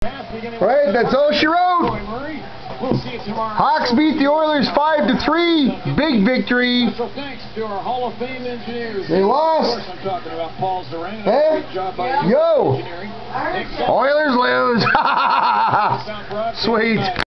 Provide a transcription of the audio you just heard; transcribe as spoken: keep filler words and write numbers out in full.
Right, that's all she wrote. Hawks beat the Oilers five to three. Big victory. So thanks to our Hall of Fame engineers. They lost. Of course, I'm talking about Paul Zoran. Hey? Great job by you. Yo. Engineering. Oilers lose. Sweet.